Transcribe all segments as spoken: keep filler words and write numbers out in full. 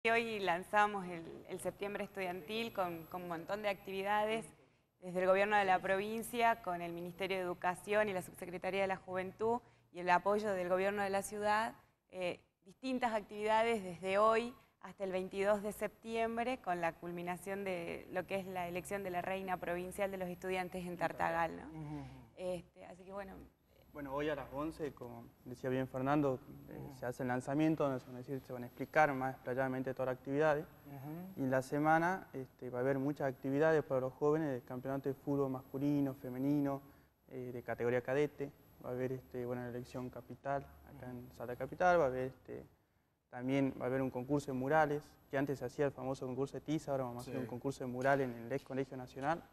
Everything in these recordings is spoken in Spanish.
Hoy lanzamos el, el septiembre estudiantil con, con un montón de actividades desde el gobierno de la provincia, con el Ministerio de Educación y la Subsecretaría de la Juventud y el apoyo del gobierno de la ciudad. Eh, distintas actividades desde hoy hasta el veintidós de septiembre, con la culminación de lo que es la elección de la reina provincial de los estudiantes en Tartagal, ¿no? Uh-huh. este, así que bueno... Bueno, hoy a las once, como decía bien Fernando, eh, uh-huh. se hace el lanzamiento, donde se van a, decir, se van a explicar más explayadamente todas las actividades. Uh-huh. Y en la semana este, va a haber muchas actividades para los jóvenes, de campeonato de fútbol masculino, femenino, eh, de categoría cadete. Va a haber este, bueno, la elección capital, acá uh-huh. en Salta Capital. Va a haber, este, también va a haber un concurso de murales, que antes se hacía el famoso concurso de tiza, ahora vamos sí. a hacer un concurso de murales en el ex Colegio Nacional,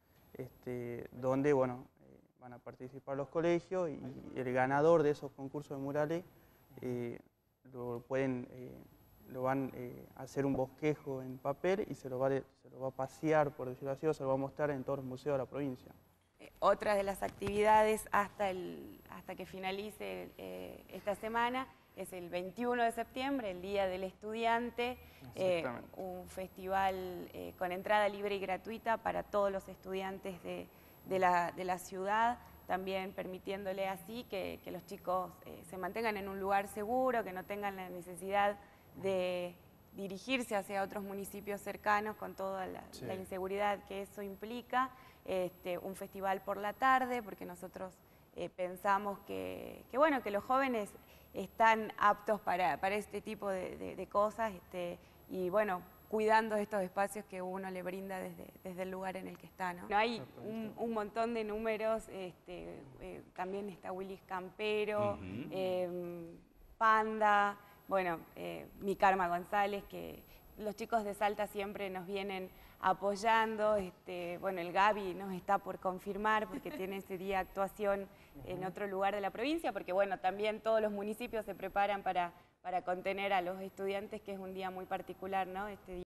este, donde, bueno, van a participar los colegios y el ganador de esos concursos de murales eh, lo, pueden, eh, lo van eh, a hacer un bosquejo en papel y se lo, va de, se lo va a pasear, por decirlo así, o se lo va a mostrar en todos los museos de la provincia. Eh, otra de las actividades hasta, el, hasta que finalice eh, esta semana es el veintiuno de septiembre, el Día del Estudiante, eh, un festival eh, con entrada libre y gratuita para todos los estudiantes de De la, de la ciudad, también permitiéndole así que, que los chicos eh, se mantengan en un lugar seguro, que no tengan la necesidad de dirigirse hacia otros municipios cercanos con toda la, sí. la inseguridad que eso implica. Este, un festival por la tarde, porque nosotros eh, pensamos que, que, bueno, que los jóvenes están aptos para, para este tipo de, de, de cosas este, y bueno, cuidando estos espacios que uno le brinda desde, desde el lugar en el que está, ¿no? Hay un, un montón de números, este, eh, también está Willis Campero, uh-huh. eh, Panda, bueno, eh, mi Karma González, que los chicos de Salta siempre nos vienen apoyando, este, bueno, el Gaby nos está por confirmar porque tiene ese día actuación uh-huh. en otro lugar de la provincia, porque bueno, también todos los municipios se preparan para, para contener a los estudiantes, que es un día muy particular, ¿no? Este día.